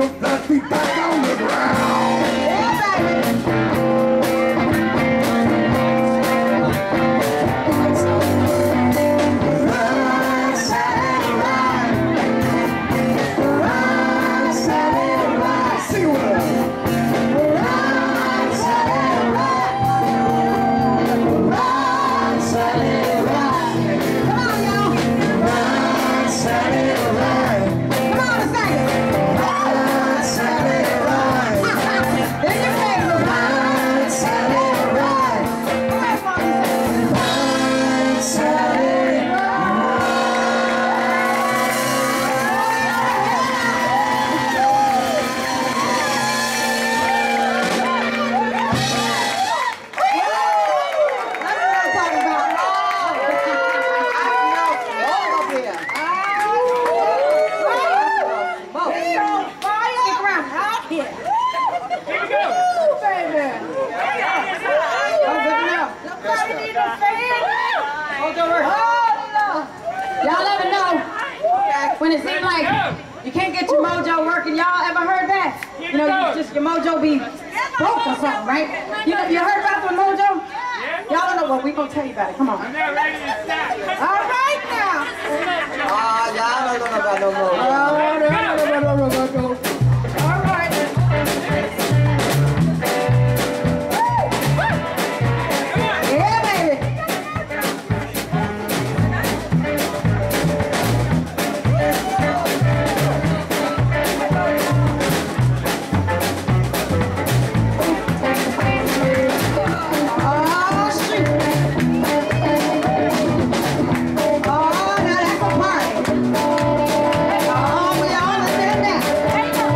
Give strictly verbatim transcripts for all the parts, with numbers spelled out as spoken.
Let's be back on the ground. Yeah, Y'all ever know when it seems like you can't get your mojo working? Y'all ever heard that? You know, you just your mojo be broke or something, right? You know, you heard about the mojo? Y'all don't know what we gonna tell you about it. Come on. I'm not ready to stop. All right now. Ah, y'all don't know about no mojo. All right. Yeah, baby. Oh, now that's a party. Oh, we all understand that.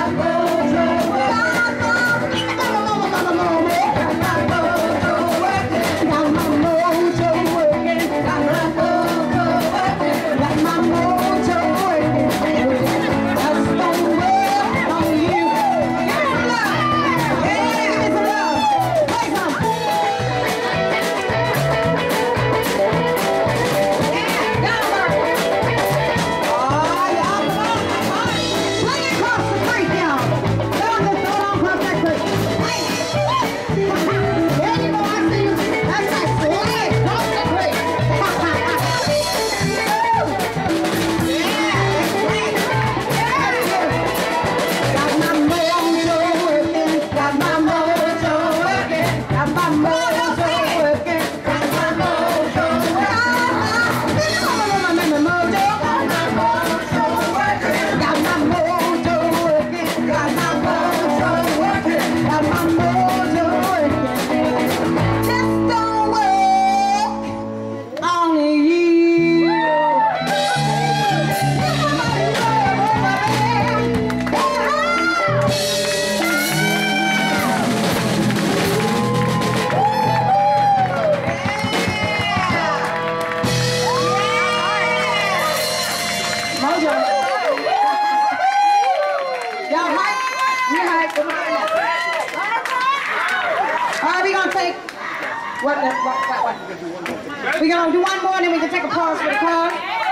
What, what, what, what? We're going to do one more and then we can take a pause for the call.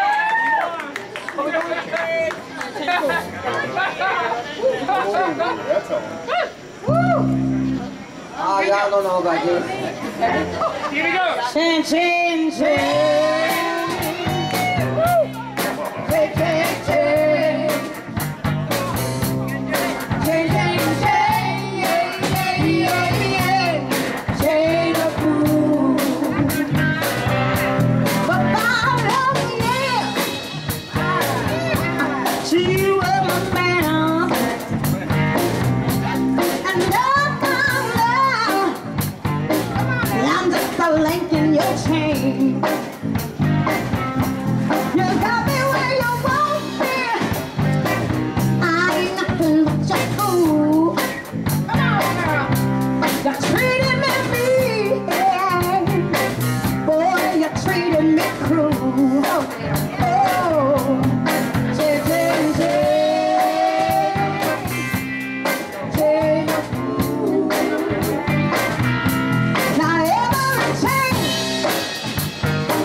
Oh, y'all don't know about this. Here we go. Chin, chin, chin. Chin, chin, chin. Chin, chin, chin. Yeah, yeah, yeah. Chain of food. But about a year, she was my man. And now, now, I'm just a link in your chain. You got me where you want me. I ain't nothing but your fool. Come on, girl. You're treating me mean. Boy, you're treating me cruel. Oh, chin, chin, chin. Chin of fool. Now every chain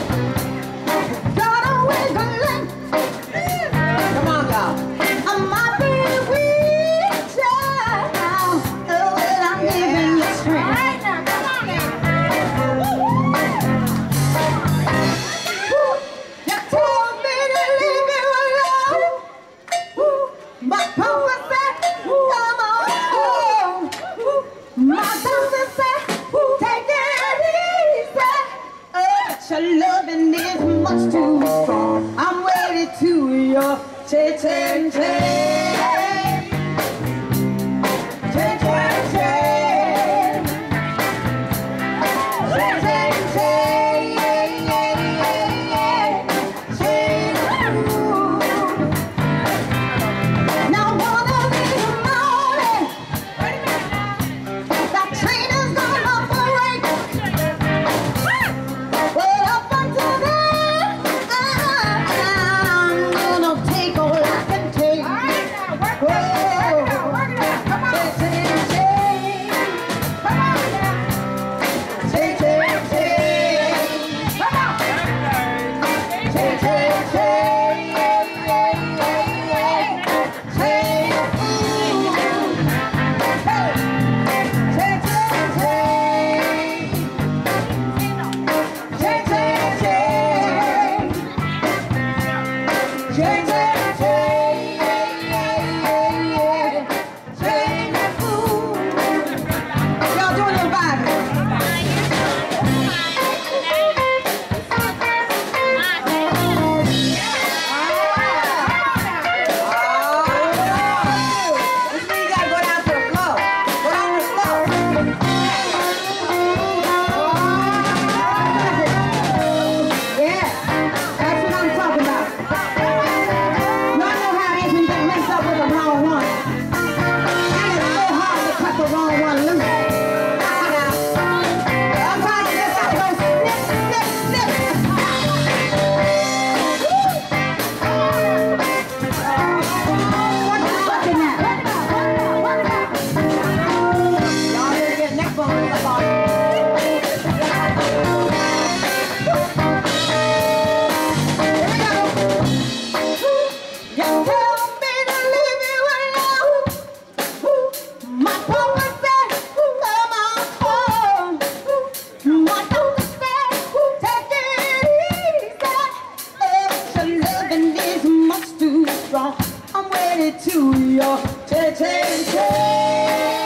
way to your cha-cha-cha.